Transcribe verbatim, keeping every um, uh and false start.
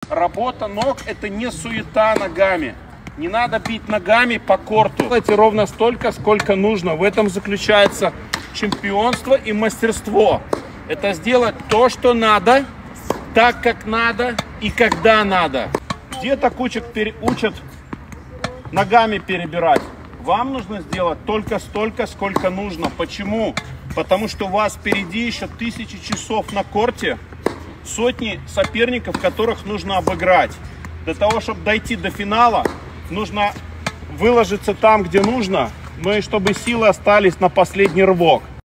Работа ног – это не суета ногами. Не надо бить ногами по корту. Делайте ровно столько, сколько нужно. В этом заключается чемпионство и мастерство. Это сделать то, что надо, так, как надо и когда надо. Где-то кучек учат ногами перебирать. Вам нужно сделать только столько, сколько нужно. Почему? Потому что у вас впереди еще тысячи часов на корте, сотни соперников, которых нужно обыграть. Для того, чтобы дойти до финала, нужно выложиться там, где нужно, но и чтобы силы остались на последний рывок.